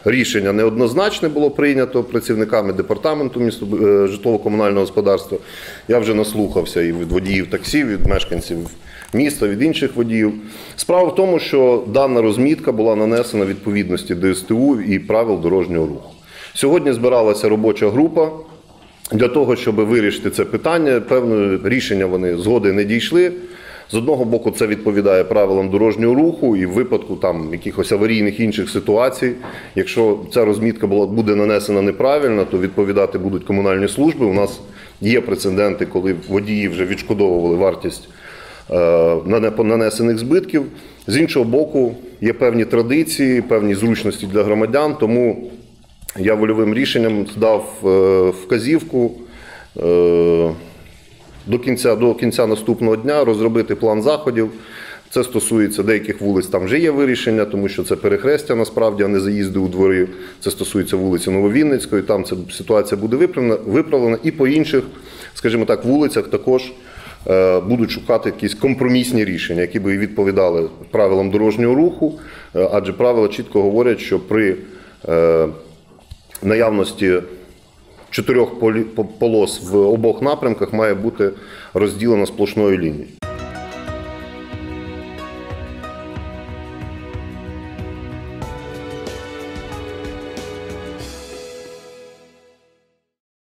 рішення неоднозначне було прийнято працівниками департаменту житлово-комунального господарства. Я вже наслухався і від водіїв таксі, від мешканців міста, від інших водіїв. Справа в тому, що дана розмітка була нанесена відповідності до СТУ і правил дорожнього руху. Сьогодні збиралася робоча група для того, щоб вирішити це питання. Певне рішення вони згоди не дійшли. З одного боку, це відповідає правилам дорожнього руху, і в випадку там якихось аварійних інших ситуацій, якщо ця розмітка буде нанесена неправильно, то відповідати будуть комунальні служби. У нас є прецеденти, коли водії вже відшкодовували вартість нанесених збитків. З іншого боку, є певні традиції, певні зручності для громадян, тому я вольовим рішенням дав вказівку до кінця наступного дня розробити план заходів. Це стосується деяких вулиць, там вже є вирішення, тому що це перехрестя насправді, а не заїзди у двори. Це стосується вулиці Нововінницької, там ця ситуація буде виправлена. І по інших, скажімо так, вулицях також будуть шукати якісь компромісні рішення, які би відповідали правилам дорожнього руху, адже правила чітко говорять, що при наявності 4 полос в обох напрямках має бути розділена сплошною лінією.